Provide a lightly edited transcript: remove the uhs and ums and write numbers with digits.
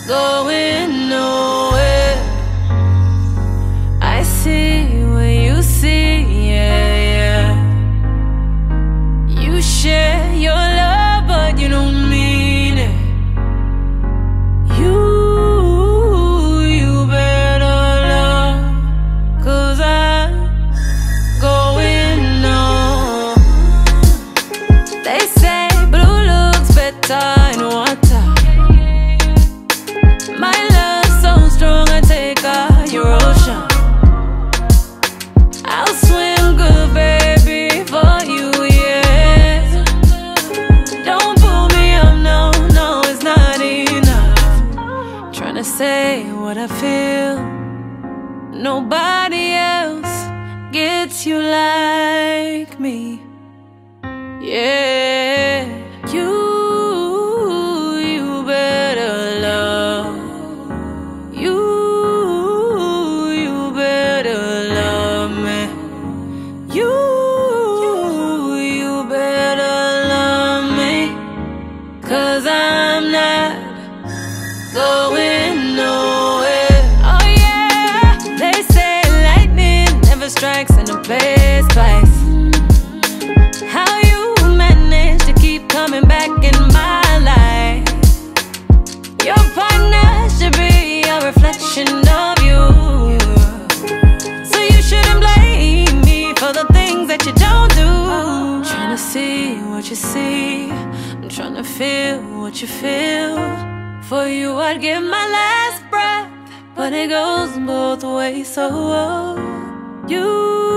going nowhere. I see what you see, yeah, yeah. You share your love, but you don't mean it. You better love, 'cause I'm going on. They say blue looks better in water. My love's so strong, I take out your ocean. I'll swim good, baby, for you, yeah. Don't pull me up, no, no, it's not enough. Tryna say what I feel. Nobody else gets you like me, yeah. You better love. You better love me. You better love me, 'cause I'm not going nowhere. Oh yeah, they say lightning never strikes in a place twice. How you manage to keep coming back in my life? Your partner should be a reflection of you, so you shouldn't blame me for the things that you don't do. I'm trying to see what you see, I'm trying to feel what you feel. For you I'd give my last breath, but it goes both ways, so you